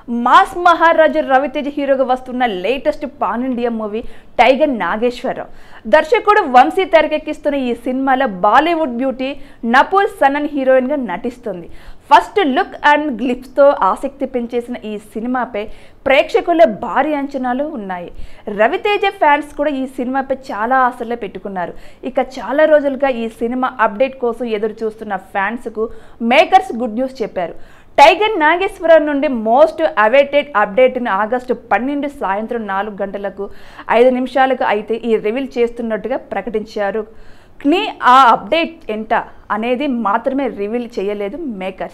Mass మహారాజు రవితేజ హీరోగా వస్తున్న latest pan India movie tiger Nageswararao. దర్శకుడు వంశీ తెరకెక్కిస్తున్న ఈ సినిమాలో బాలీవుడ్ బ్యూటీ నపూర్ సనన్ హీరోయిన్గా నటిస్తుంది. ఫస్ట్ లుక్ అండ్ గ్లిప్స్తో ఆసక్తి పెంచేసిన ఈ సినిమాపై ప్రేక్షకుల భారీ అంచనాలు ఉన్నాయి. రవితేజ ఫ్యాన్స్ కూడా ఈ సినిమాపై చాలా ఆశలు పెట్టుకున్నారు. ఇక చాలా రోజులుగా ఈ సినిమా అప్డేట్ కోసం ఎదురు చూస్తున్న ఫ్యాన్స్కు మేకర్స్ గుడ్ న్యూస్ చెప్పారు. టైగర్ నాగేశ్వరరావు నుండి మోస్ట్ అవైటెడ్ అప్డేట్ని ఆగస్టు 12 సాయంత్రం 4 గంటలకు 5 నిమిషాలకు అయితే ఈ రివీల్ చేస్తున్నట్టుగా ప్రకటించారు. ఆ అప్డేట్ ఎంత అనేది మాత్రమే రివీల్ చేయలేదు మేకర్స్.